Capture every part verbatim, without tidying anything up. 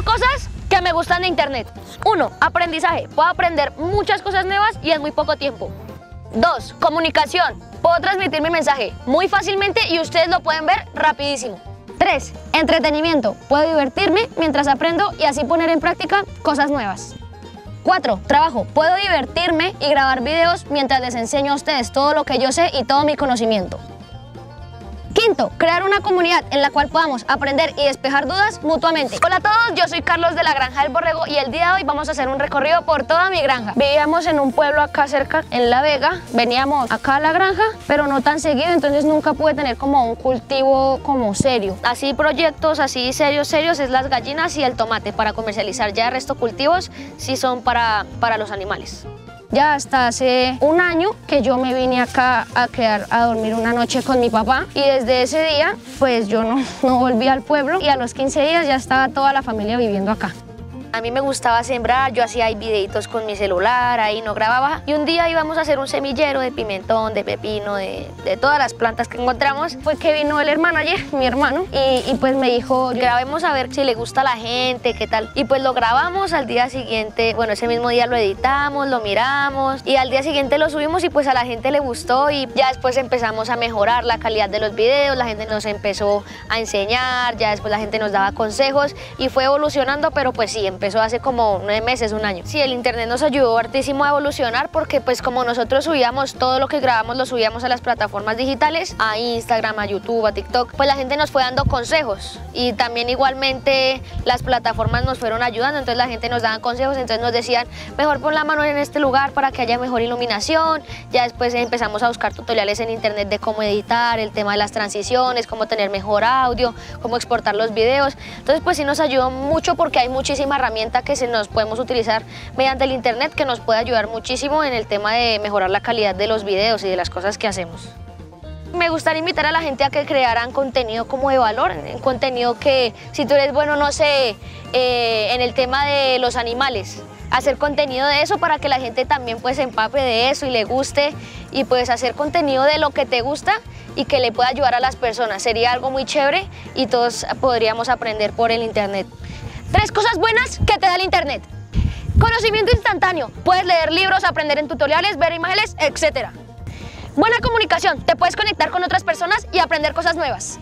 cosas que me gustan de internet. Uno, aprendizaje. Puedo aprender muchas cosas nuevas y en muy poco tiempo. Dos, comunicación. Puedo transmitir mi mensaje muy fácilmente y ustedes lo pueden ver rapidísimo. Tres, entretenimiento. Puedo divertirme mientras aprendo y así poner en práctica cosas nuevas. Cuatro, trabajo. Puedo divertirme y grabar videos mientras les enseño a ustedes todo lo que yo sé y todo mi conocimiento. Quinto, crear una comunidad en la cual podamos aprender y despejar dudas mutuamente. Hola a todos, yo soy Carlos de la Granja del Borrego y el día de hoy vamos a hacer un recorrido por toda mi granja. Vivíamos en un pueblo acá cerca, en La Vega. Veníamos acá a la granja, pero no tan seguido, entonces nunca pude tener como un cultivo como serio. Así proyectos así serios, serios es las gallinas y el tomate para comercializar. Ya el resto cultivos sí son para, para los animales. Ya hasta hace un año que yo me vine acá a quedar a dormir una noche con mi papá y desde ese día pues yo no, no volví al pueblo y a los quince días ya estaba toda la familia viviendo acá. A mí me gustaba sembrar, yo hacía ahí videitos con mi celular, ahí no grababa. Y un día íbamos a hacer un semillero de pimentón, de pepino, de, de todas las plantas que encontramos. Fue que vino el hermano ayer, mi hermano, y, y pues me dijo, grabemos a ver si le gusta a la gente, qué tal. Y pues lo grabamos al día siguiente, bueno, ese mismo día lo editamos, lo miramos y al día siguiente lo subimos y pues a la gente le gustó y ya después empezamos a mejorar la calidad de los videos, la gente nos empezó a enseñar, ya después la gente nos daba consejos y fue evolucionando, pero pues sí, empezó hace como nueve meses, un año. Sí, el internet nos ayudó hartísimo a evolucionar porque pues como nosotros subíamos todo lo que grabamos, lo subíamos a las plataformas digitales, a Instagram, a YouTube, a TikTok, pues la gente nos fue dando consejos y también igualmente las plataformas nos fueron ayudando, entonces la gente nos daba consejos, entonces nos decían, mejor pon la mano en este lugar para que haya mejor iluminación, ya después empezamos a buscar tutoriales en internet de cómo editar, el tema de las transiciones, cómo tener mejor audio, cómo exportar los videos, entonces pues sí nos ayudó mucho porque hay muchísimas herramientas que se nos podemos utilizar mediante el internet que nos puede ayudar muchísimo en el tema de mejorar la calidad de los videos y de las cosas que hacemos. Me gustaría invitar a la gente a que crearan contenido como de valor, contenido que si tú eres bueno, no sé, eh, en el tema de los animales, hacer contenido de eso para que la gente también pues se empape de eso y le guste y pues hacer contenido de lo que te gusta y que le pueda ayudar a las personas. Sería algo muy chévere y todos podríamos aprender por el internet. Tres cosas buenas que te da el internet. Conocimiento instantáneo. Puedes leer libros, aprender en tutoriales, ver imágenes, etcétera. Buena comunicación. Te puedes conectar con otras personas y aprender cosas nuevas.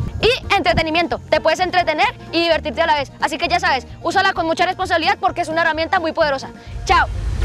Y entretenimiento. Te puedes entretener y divertirte a la vez. Así que ya sabes, úsala con mucha responsabilidad porque es una herramienta muy poderosa. Chao.